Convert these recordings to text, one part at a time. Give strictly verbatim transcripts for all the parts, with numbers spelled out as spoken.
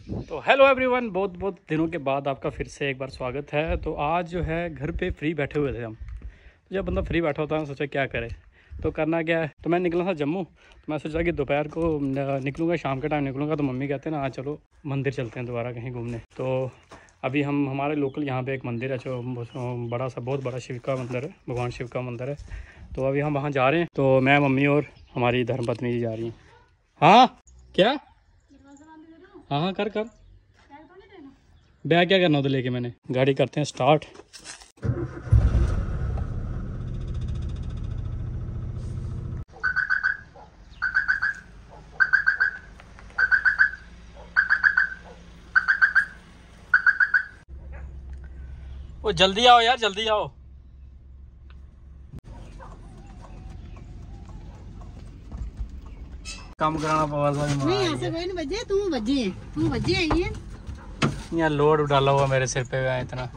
तो hello everyone, बहुत बहुत दिनों के बाद आपका फिर से एक बार स्वागत है। तो आज जो है घर पे फ्री बैठे हुए थे हम। तो जब बंदा फ्री बैठा होता है सोचा क्या करे, तो करना क्या है। तो मैं निकला था जम्मू। तो मैं सोचा कि दोपहर को निकलूँगा, शाम के टाइम निकलूँगा। तो मम्मी कहते हैं ना, हाँ चलो मंदिर चलते हैं दोबारा कहीं घूमने। तो अभी हम हमारे लोकल यहाँ पे एक मंदिर है जो बड़ा सा, बहुत बड़ा शिव का मंदिर है, भगवान शिव का मंदिर है। तो अभी हम वहाँ जा रहे हैं। तो मैं, मम्मी और हमारी धर्मपत्नी जी जा रही हैं। हाँ क्या, हाँ हाँ कर कर बैग क्या करना होता लेके। मैंने गाड़ी करते हैं स्टार्ट। वो जल्दी आओ यार, जल्दी आओ। काम कराना पवाल नहीं, ऐसे कोई नहीं बजे, तू बजे तू बजे आई है। यहाँ लोड डाला हुआ मेरे सिर पे है इतना।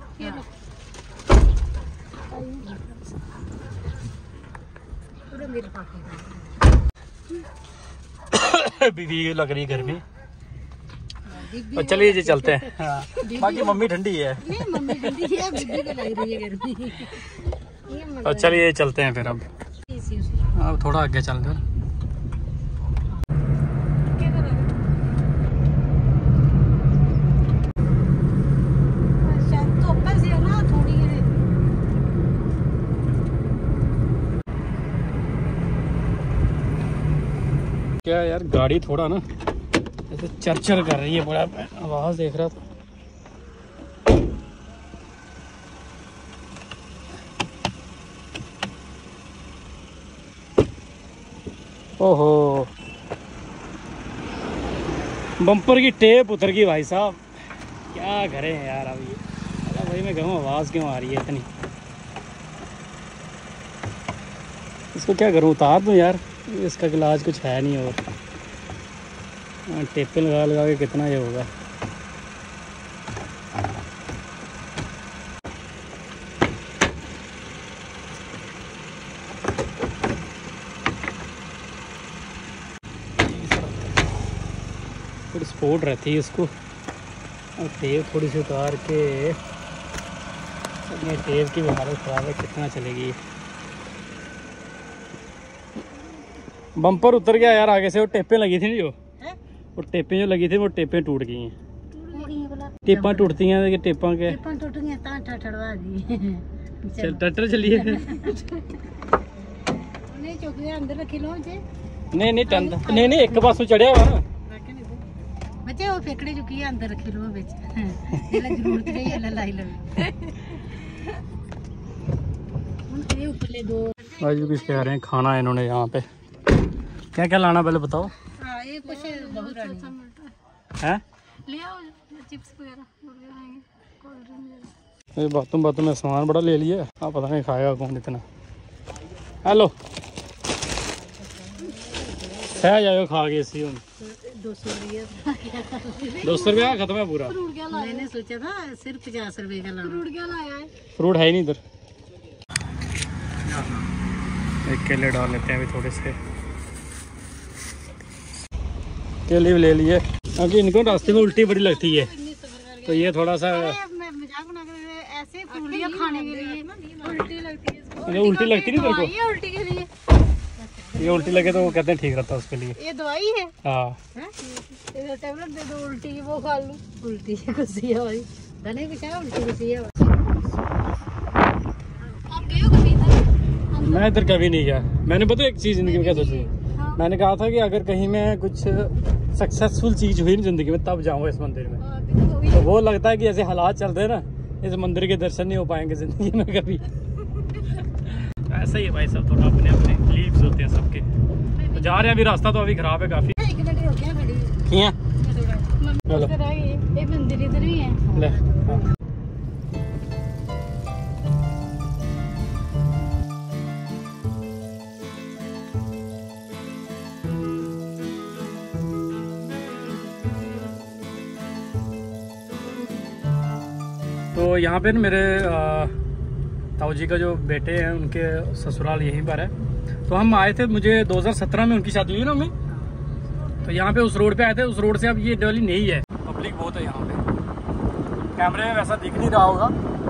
बीवी लग रही गर्मी। और चलिए जी चलते हैं। हाँ। बाकी मम्मी ठंडी है। नहीं, मम्मी ठंडी है, बीबी को लग रही है गर्मी। और चलिए चलते हैं फिर। अब अब थोड़ा आगे चल कर। क्या यार, गाड़ी थोड़ा ना ऐसे चरचर कर रही है, बड़ा आवाज देख रहा था। ओहो, बम्पर की टेप उतर गई भाई साहब। क्या करें यार अब ये। अरे भाई मैं कहूँ आवाज़ क्यों आ रही है इतनी। इसको क्या करूँ, उतार दूँ यार। इसका इलाज कुछ है नहीं। और टेप लगा लगा के कितना ये होगा। थोड़ी स्पोर्ट रहती है इसको। और टेप थोड़ी सी उतार के, ये टेप की भी हालत ख़राब है, कितना चलेगी। बम्पर उतर गया यार आगे से। वो टेपें लगी थी जो है? वो टेपें जो लगी थी वो टेपें टूट गई हैं। टेपां टूटती हैं, टेपां के टेपां टूट गई ता ठठड़वा दी। चल ट्रैक्टर चलिए। नहीं चौकी अंदर रखी लो जे। नहीं नहीं टंद नहीं नहीं एक पासों चढ़िया हुआ ना बच्चे। वो फेकड़े चुकी है अंदर रखी लो बिच। जेला जरूरत रही है लाई लो। उन ये ऊपरले दो आज भी कुछ कह रहे हैं। खाना है इन्होंने यहाँ पे। क्या क्या लाना पहले बताओ। हां ये कुछ बहुत है, ले आओ चिप्स वगैरह, बुर्गर खाएंगे, कोल्ड ड्रिंक। ये बातों बातों में सामान बड़ा ले लिया। हाँ पता नहीं खाएगा कौन इतना। हेलो सह जाओ खा के इसी। दो सौ रुपया दो सौ रुपया खत्म है पूरा। मैंने सोचा था सिर्फ पचास रुपए का लाना। फ्रूट क्या लाया है? फ्रूट है ही नहीं इधर। एक केले डाल लेते हैं अभी थोड़े से। केले भी ले लिए क्योंकि इनको रास्ते में उल्टी बड़ी लगती है। तो ये थोड़ा सा मजाक बना कर ऐसे फूलियां खाने के लिए उल्टी लगती है। ये उल्टी लगती नहीं तेरे को? ये उल्टी के लिए, ये उल्टी लगे तो वो कहते हैं ठीक रहता है उसके लिए। ये दवाई है। हाँ इधर टेबलेट दे दो उल्टी की, वो खा लूं। उल्टी की खुशी है भाई, धने कुछ है उल्टी खुशी है। आप गए हो कभी इधर? मैं इधर कभी नहीं गया। मैंने पता एक चीज़ जिंदगी में क्या सोची। हाँ। मैंने कहा था कि अगर कहीं मैं कुछ सक्सेसफुल चीज़ हुई ना जिंदगी में तब जाऊँगा इस मंदिर में। तो वो लगता है कि ऐसे हालात चल रहे हैं ना, इस मंदिर के दर्शन नहीं हो पाएंगे जिंदगी में कभी। ऐसा ही है भाई, सब थोड़ा अपने अपने लीव्स होते हैं सबके। तो जा रहे हैं अभी, रास्ता तो अभी खराब है काफी। एक मिनट हो गया खड़ी। किया चलो ये मंदिर इधर ही है। ले तो यहाँ पे ना मेरे ताऊ जी का जो बेटे हैं उनके ससुराल यहीं पर है। तो हम आए थे, मुझे दो हज़ार सत्रह में उनकी शादी हुई ना मम्मी। तो यहाँ पे उस रोड पे आए थे। उस रोड से अब ये गली नहीं है, पब्लिक बहुत है यहाँ पे। कैमरे में वैसा दिख नहीं रहा होगा,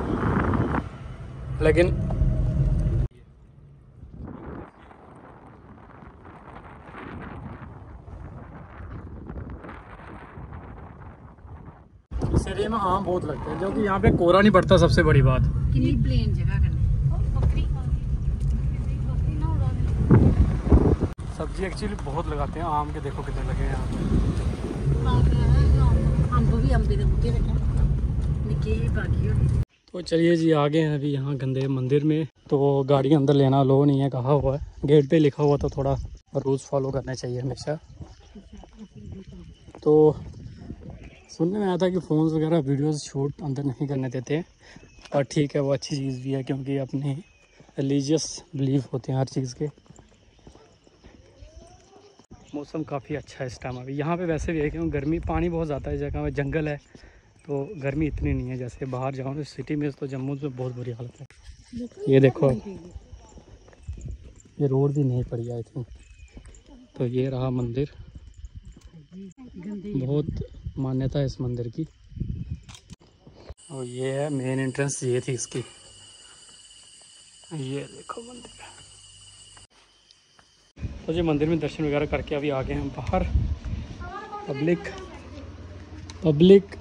लेकिन इस एरिया में आम बहुत लगते हैं, जो कि यहाँ पे कोहरा नहीं पड़ता। सबसे बड़ी बात कितनी प्लेन जगह करनी। सब्जी एक्चुअली बहुत लगाते हैं आम के, देखो कितने लगे हैं यहाँ पे। तो चलिए जी आगे हैं अभी यहाँ गंदे मंदिर में। तो गाड़ी अंदर लेना लो नहीं है, कहा हुआ है गेट पे लिखा हुआ, तो थोड़ा रूल्स फॉलो करने चाहिए हमेशा। तो सुनने में आया था कि फ़ोन्स वगैरह वीडियोस शूट अंदर नहीं करने देते हैं, और ठीक है वो अच्छी चीज़ भी है, क्योंकि अपने रिलीजियस बिलीव होते हैं हर चीज़ के। मौसम काफ़ी अच्छा है इस टाइम अभी यहाँ पे। वैसे भी है क्योंकि गर्मी, पानी बहुत ज़्यादा है इस जगह में, जंगल है, तो गर्मी इतनी नहीं है जैसे बाहर जाओ ना सिटी में, तो जम्मू में बहुत बुरी हालत है। ये देखो ये रोड भी नहीं पड़ी आई थिंक। तो ये रहा मंदिर, बहुत मान्यता है इस मंदिर की। और ये है मेन एंट्रेंस, ये थी इसकी। ये देखो मंदिर। तो जी मंदिर में दर्शन वगैरह करके अभी आ गए हैं बाहर। पब्लिक पब्लिक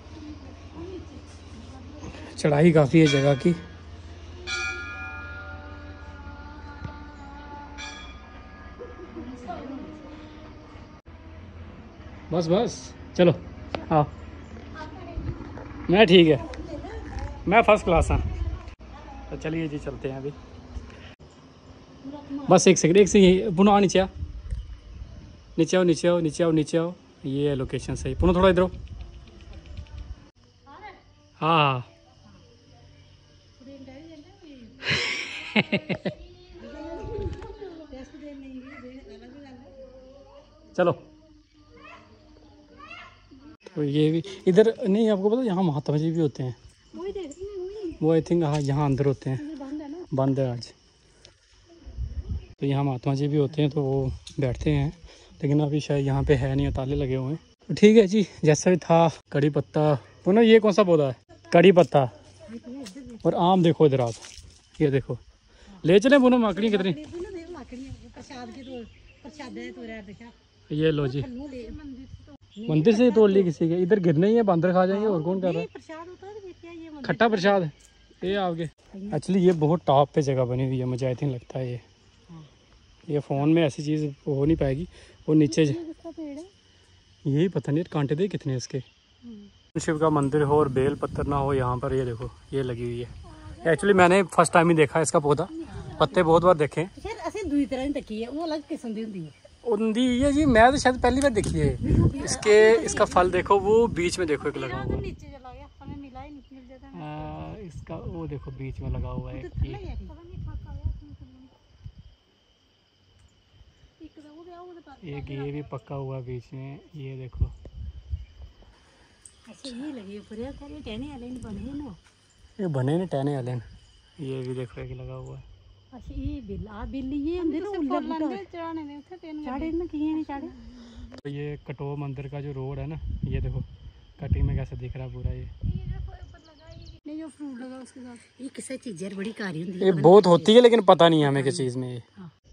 चढ़ाई काफ़ी है जगह की। बस बस चलो आओ। मैं ठीक है, मैं फर्स्ट क्लास हाँ। तो चलिए जी चलते हैं अभी। बस एक सेकंड, एक सेकंड पुनः आओ, नीचे आओ, नीचे आओ, नीचे आओ, नीचे आओ, नीचे आओ। ये है लोकेशन सही। पुनः थोड़ा इधर आओ। हाँ चलो। तो ये भी इधर नहीं, आपको पता यहाँ महात्मा जी भी होते हैं। वो आई थिंक हाँ यहाँ अंदर होते हैं, बंद है आज। तो यहाँ महात्मा जी भी होते हैं, तो वो बैठते हैं, लेकिन अभी शायद यहाँ पे है नहीं, ताले लगे हुए हैं। तो ठीक है जी, जैसा भी था। कड़ी पत्ता पुनः, ये कौन सा पौधा है? कड़ी पत्ता और आम देखो इधर आप, ये देखो। ले चले पुनः, माकड़ी कितनी। ये लो जी, मंदिर से तोड़ ली किसी के। इधर गिरने ही है, बंदर खा जाएंगे, और कौन कर रहा है? खट्टा प्रसाद ये आपके। एक्चुअली ये बहुत टॉप पे जगह बनी हुई है, मुझे आई थिंक लगता है ये ये फ़ोन में ऐसी चीज़ हो नहीं पाएगी। वो नीचे यही पता नहीं कांटे दे कितने इसके। शिव का मंदिर हो और बेल पत्थर ना हो यहाँ पर, ये देखो ये लगी हुई है। एक्चुअली मैंने फर्स्ट टाइम ही देखा है इसका पौधा, पत्ते बहुत बार देखे हैं। उंदी ये जी, मैं तो शायद पहली बार देखी है इसके। इसका फल देखो, वो बीच में देखो एक लगा हुआ है। इसका वो देखो बीच में लगा हुआ है एक, ये भी पक्का हुआ बीच में, ये देखो। ये बने नहीं टहने वाले, ये भी देखो एक लगा हुआ है। तो ये कटो मंदिर का जो रोड है ना, ये देखो कटिंग में कैसे दिख रहा है पूरा। ये जो फ्रूट लगा उसके साथ ये किसी चीज बड़ी कारी होती है, ये बहुत होती है, लेकिन पता नहीं है हमें किस चीज में ये।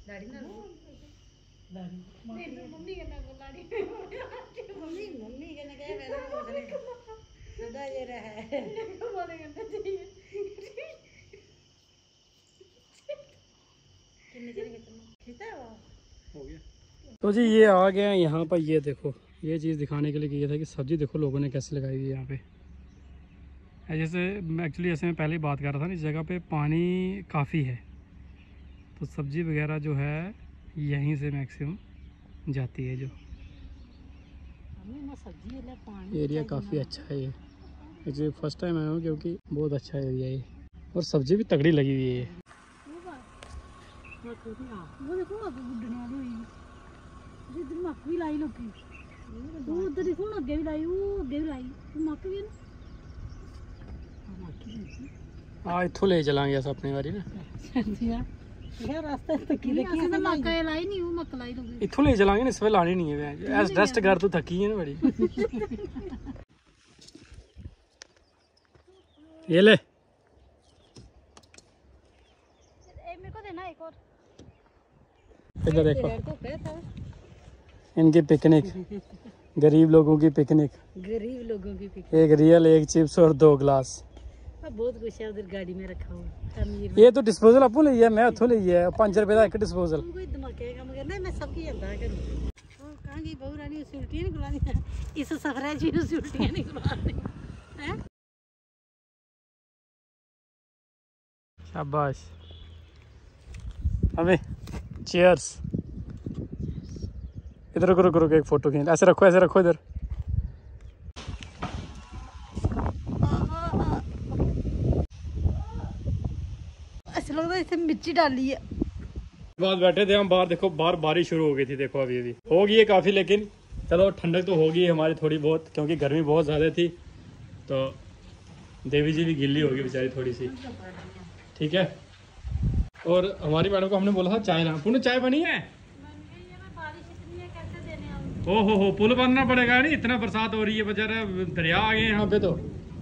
तो जी ये आ गए हैं यहाँ पर। ये देखो ये चीज़ दिखाने के लिए किया था कि सब्जी देखो लोगों ने कैसे लगाई हुई है यहाँ पे। जैसे एक्चुअली जैसे मैं पहले ही बात कर रहा था ना, इस जगह पे पानी काफ़ी है, तो सब्जी वगैरह जो है यहीं से मैक्सिमम जाती है। जो एरिया काफ़ी अच्छा है ये। एक्चुअली फर्स्ट टाइम आया हूँ, क्योंकि बहुत अच्छा एरिया है, और सब्जी भी तगड़ी लगी हुई है। हाँ इतों ले चलांगे अस अपनी बारी ना, इतों ले चलांगे ना, इस वे लानी नहीं है। रेस्ट कर तू थकी है ना बड़ी। ये ले, मेरे को देना एक और। इधर देखो, इनकी पिकनिक, गरीब लोगों की पिकनिक, गरीब लोगों की पिकनिक। एक रियल, एक चिप्स और दो ग्लास। बहुत कुछ है उधर गाड़ी में रखा हुआ। अमीर ये तो डिस्पोजल आपको ली है, मैं उतो ली है पांच रुपए का एक डिस्पोजल। कोई धमाके का मगर नहीं, मैं सबकी जानता करूं। और कहां गई बहू रानी, उसे उल्टियां नहीं बुलानी है इस सफरा जी, उसे उल्टियां नहीं बुलानी हैं। शाबाश, हमें चीयर्स। इधर रुको रुको रुको, एक फोटो खींच, ऐसे रखो ऐसे रखो इधर। ऐसा लगता है इसमें मिर्ची डाली है। बाद बैठे थे हम बाहर, देखो बाहर बारिश शुरू हो गई थी, देखो अभी अभी हो गई है काफ़ी, लेकिन चलो ठंडक तो होगी हमारी थोड़ी बहुत, क्योंकि गर्मी बहुत ज़्यादा थी। तो देवी जी भी गिल्ली होगी बेचारी थोड़ी सी, ठीक है। और हमारी मैडम को हमने बोला था चाय लाना, पुण्य चाय बनी है। ओ हो हो, पुल बनना पड़ेगा नहीं, इतना बरसात हो रही है, बेचारा दरिया आ गए यहाँ पे। तो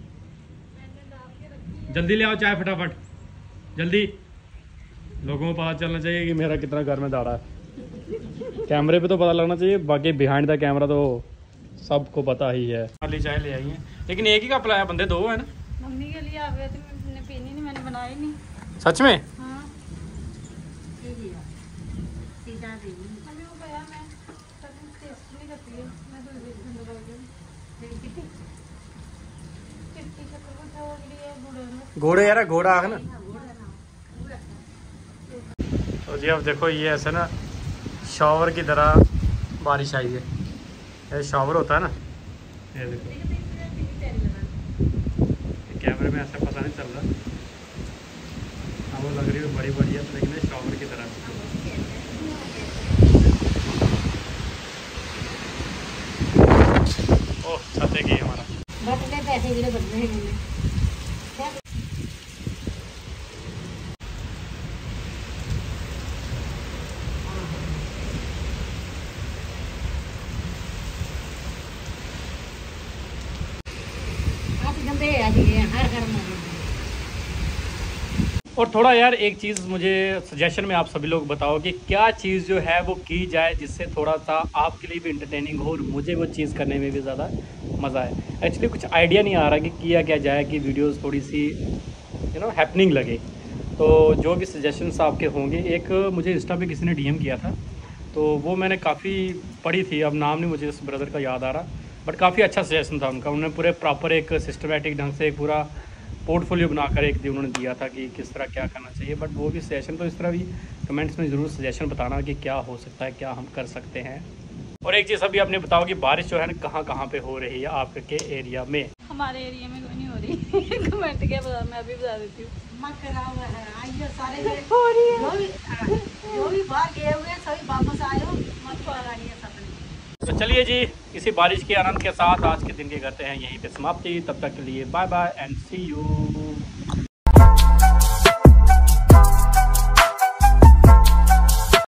जल्दी ले आओ चाय फटाफट, जल्दी। लोगों को पता चलना चाहिए कि मेरा कितना घर में दाड़ा है। कैमरे पे तो पता लगना चाहिए, बाकी बिहाइंड द कैमरा तो सबको पता ही है। खाली चाय ले आई है, लेकिन एक ही कप लाया, बंदे दो है ना। मम्मी के लिए आ गए थे, मैंने पीनी नहीं, मैंने बनाई नहीं। सच में? हाँ ये लिया सीधा दी मम्मी को गया, मैं कभी टेस्ट नहीं करती है, मैं तो देख दूंगा बाकी कितनी कितनी चक्कर में था वो लिए बूढ़े में। घोड़े यार, घोड़ा है ना। तो जी अब देखो, ये ऐसे ना शॉवर की तरह बारिश आई है, ये शॉवर होता है ना, ये देखो। कैमरे में ऐसा पता नहीं चल रहा, हाँ वो लग रही है बड़ी बड़ी है, लेकिन ये शॉवर की तरह। ओह छाते की हमारा बटने पैसे भी बदले हैं मैंने। और थोड़ा यार एक चीज़ मुझे सजेशन में आप सभी लोग बताओ कि क्या चीज़ जो है वो की जाए जिससे थोड़ा सा आपके लिए भी इंटरटेनिंग हो और मुझे वो चीज़ करने में भी ज़्यादा मज़ा आए। एक्चुअली कुछ आइडिया नहीं आ रहा कि किया क्या जाए कि वीडियोस थोड़ी सी यू नो हैपनिंग लगे। तो जो भी सजेशंस आपके होंगे, एक मुझे इंस्टा पे किसी ने डीएम किया था, तो वो मैंने काफ़ी पढ़ी थी, अब नाम नहीं मुझे इस ब्रदर का याद आ रहा, बट काफ़ी अच्छा सजेशन था उनका। उन्होंने पूरे प्रॉपर एक सिस्टमेटिक ढंग से एक पूरा पोर्टफोलियो बनाकर एक दिन उन्होंने दिया था कि किस तरह क्या करना चाहिए। बट वो भी सजेशन, तो इस तरह भी कमेंट्स में ज़रूर सजेशन बताना कि क्या हो सकता है, क्या हम कर सकते हैं। और एक चीज़ अभी आपने बताओ कि बारिश जो है ना कहाँ कहाँ पे हो रही है आपके एरिया में। हमारे एरिया में कोई नहीं हो रही कमेंट क्या बता, मैं अभी बता देती हूँ। मत कराओ है, आइए सारे हो रही है, जो भी जो भी बाहर गए हुए सभी वापस आयो, मत कराइए सपने। तो चलिए जी, इसी बारिश के आनंद के साथ आज के दिन के करते हैं यहीं पे समाप्ति। तब तक के लिए bye bye and see you.